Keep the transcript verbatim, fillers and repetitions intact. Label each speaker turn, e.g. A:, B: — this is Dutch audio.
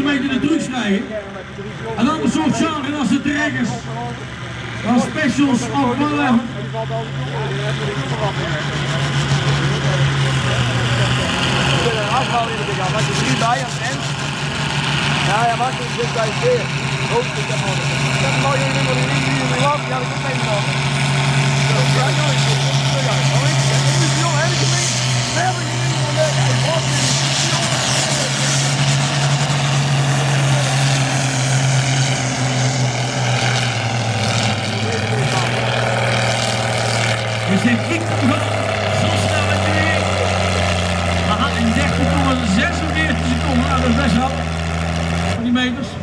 A: meter de drugs krijgen. Een ander soort genre als de trekkers. Dan specials op ballen.
B: Afval in de gaan, als je drie bij aan het eind. Ja, ja, wacht, ik zit bij twee. Hoop ik dat nog. Ik heb een mooie ding wat ik niet in de land, ja, ik heb één nog. Ja, nog eens. Ja, nog eens. Ik ben heel erg gemeen. We hebben geen ding van de bos.
A: We zijn ik zo snel met de weer. We gaan in dertien komma zesenveertig seconden, nou, dat is best wel. Die meters.